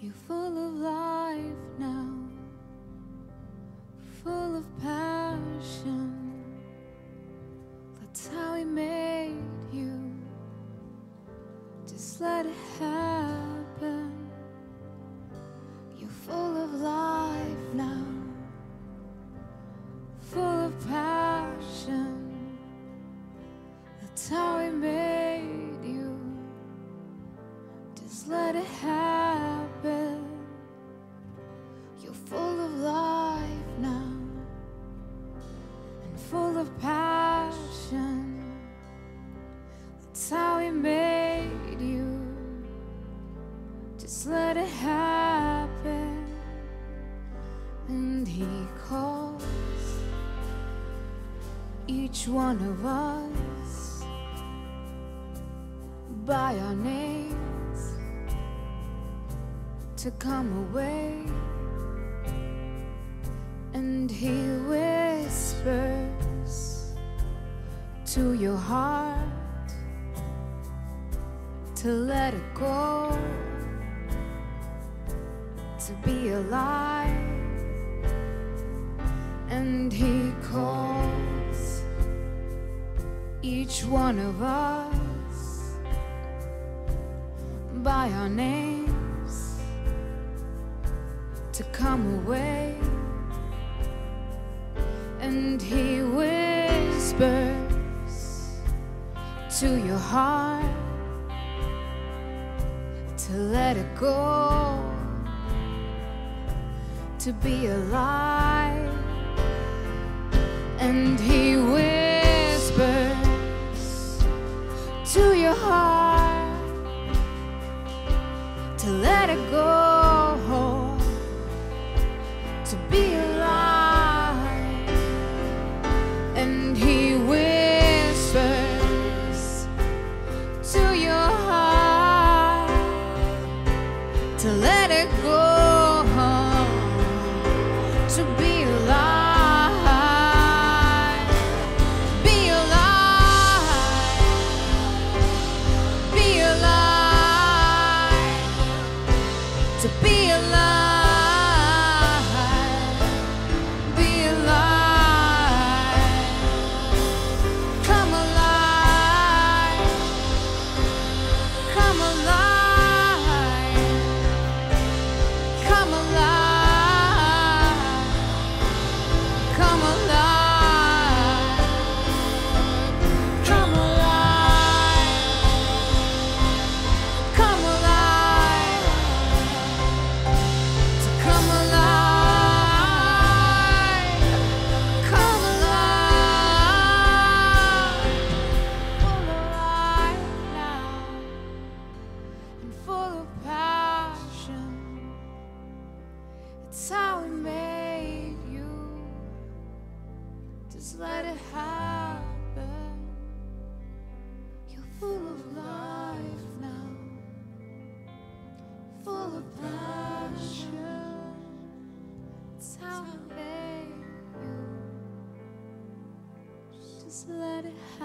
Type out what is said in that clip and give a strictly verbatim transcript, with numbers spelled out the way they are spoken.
You're full of life now, full of passion. That's how He made you. Just let it happen. You're full of life now, full of passion. That's how He made you. Just let it happen. You're full of life now and full of passion. That's how He made you. Just let it happen. And He calls each one of us by our names to come away, and He whispers to your heart to let it go, to be alive. And He calls each one of us by our names to come away, and He whispers to your heart to let it go, to be alive. And He whispers to your heart to let it go, to be alive. And He whispers to your heart to let it go, to be alive, be alive, be alive, to be alive. It's how He made you. Just let it happen. You're full of life now, full of passion. It's how He made you. Just let it happen.